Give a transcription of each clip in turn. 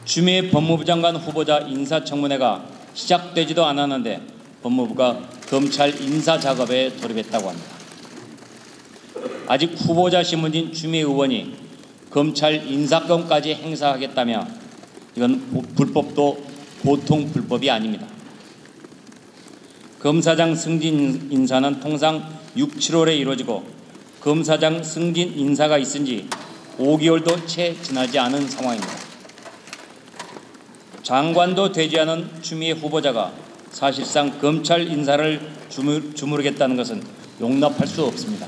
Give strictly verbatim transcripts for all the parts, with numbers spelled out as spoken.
추미애 법무부 장관 후보자 인사청문회가 시작되지도 않았는데 법무부가 검찰 인사 작업에 돌입했다고 합니다. 아직 후보자 신분인 추미애 의원이 검찰 인사권까지 행사하겠다며 이건 불법도 보통 불법이 아닙니다. 검사장 승진 인사는 통상 육, 칠월에 이루어지고 검사장 승진 인사가 있은 지 오 개월도 채 지나지 않은 상황입니다. 장관도 되지 않은 추미애 후보자가 사실상 검찰 인사를 주무, 주무르겠다는 것은 용납할 수 없습니다.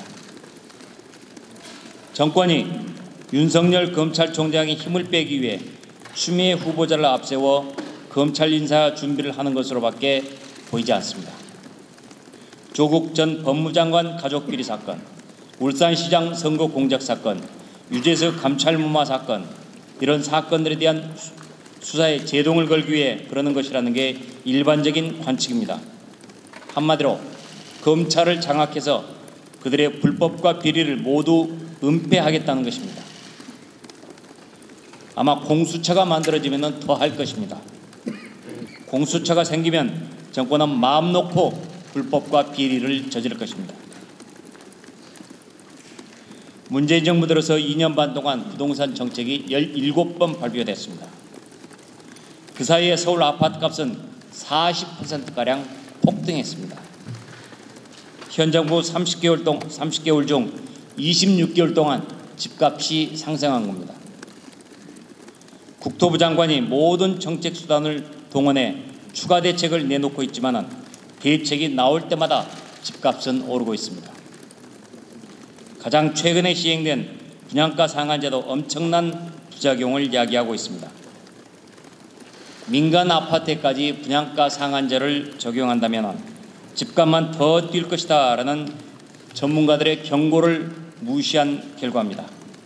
정권이 윤석열 검찰총장의 힘을 빼기 위해 추미애 후보자를 앞세워 검찰 인사 준비를 하는 것으로밖에 보이지 않습니다. 조국 전 법무장관 가족비리 사건, 울산시장 선거 공작 사건, 유재석 감찰무마 사건, 이런 사건들에 대한 수사에 제동을 걸기 위해 그러는 것이라는 게 일반적인 관측입니다. 한마디로 검찰을 장악해서 그들의 불법과 비리를 모두 은폐하겠다는 것입니다. 아마 공수처가 만들어지면 더 할 것입니다. 공수처가 생기면 정권은 마음 놓고 불법과 비리를 저지를 것입니다. 문재인 정부 들어서 이 년 반 동안 부동산 정책이 열일곱 번 발표됐습니다. 그 사이에 서울 아파트값은 사십 퍼센트가량 폭등했습니다. 현 정부 삼십 개월 동, 삼십 개월 중 이십육 개월 동안 집값이 상승한 겁니다. 국토부 장관이 모든 정책 수단을 동원해 추가 대책을 내놓고 있지만 대책이 나올 때마다 집값은 오르고 있습니다. 가장 최근에 시행된 분양가 상한제도 엄청난 부작용을 야기하고 있습니다. 민간 아파트에까지 분양가 상한제를 적용한다면 집값만 더 뛸 것이다 라는 전문가들의 경고를 무시한 결과입니다.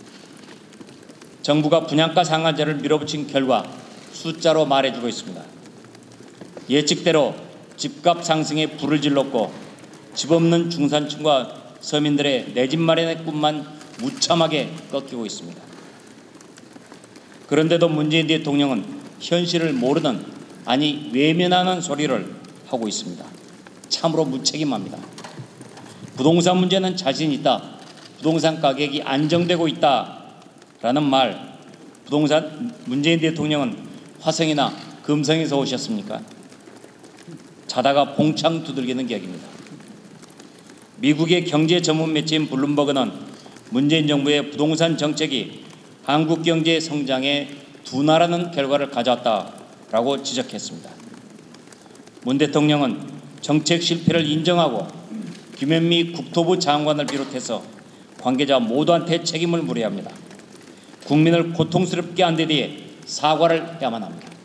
정부가 분양가 상한제를 밀어붙인 결과 숫자로 말해주고 있습니다. 예측대로 집값 상승에 불을 질렀고 집 없는 중산층과 서민들의 내 집 마련의 꿈만 무참하게 꺾이고 있습니다. 그런데도 문재인 대통령은 현실을 모르는, 아니 외면하는 소리를 하고 있습니다. 참으로 무책임합니다. 부동산 문제는 자신 있다, 부동산 가격이 안정되고 있다라는 말, 부동산 문재인 대통령은 화성이나 금성에서 오셨습니까? 자다가 봉창 두들기는 격입니다. 미국의 경제 전문 매체인 블룸버그는 문재인 정부의 부동산 정책이 한국 경제 성장에 둔화라는 결과를 가져왔다라고 지적했습니다. 문 대통령은 정책 실패를 인정하고 김현미 국토부 장관을 비롯해서 관계자 모두한테 책임을 물어야 합니다. 국민을 고통스럽게 한 데 대해 사과를 해야만 합니다.